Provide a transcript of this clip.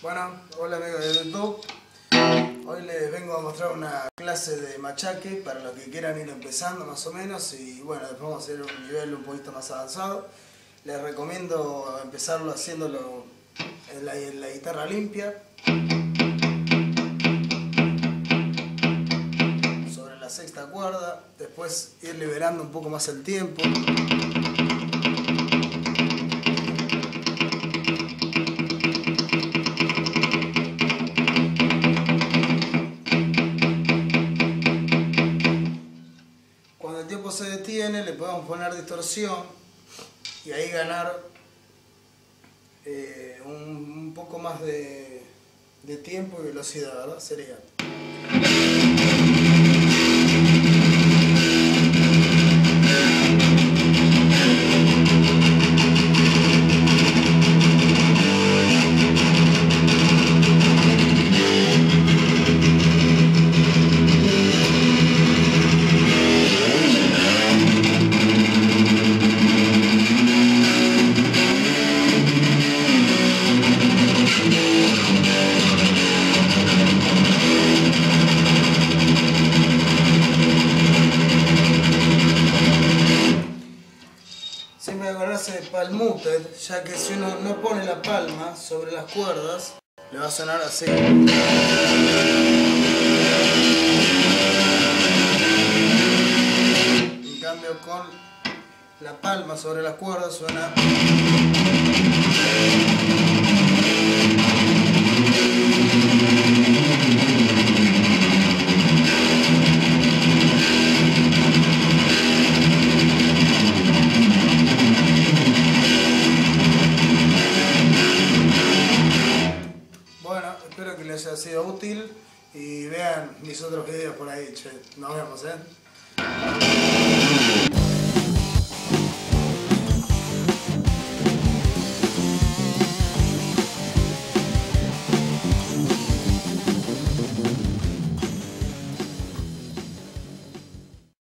Bueno, hola amigos de YouTube. Hoy les vengo a mostrar una clase de machaque para los que quieran ir empezando más o menos, y bueno, después vamos a hacer un nivel un poquito más avanzado. Les recomiendo empezarlo haciéndolo en la guitarra limpia, sobre la sexta cuerda, después ir liberando un poco más el tiempo. Cuando el tiempo se detiene le podemos poner distorsión y ahí ganar un poco más de tiempo y velocidad, ¿verdad? Sería. Siempre acordarse de palmuted, ya que si uno no pone la palma sobre las cuerdas, le va a sonar así. En cambio, con la palma sobre las cuerdas suena. Bueno, espero que les haya sido útil y vean mis otros videos por ahí, che. Nos vemos,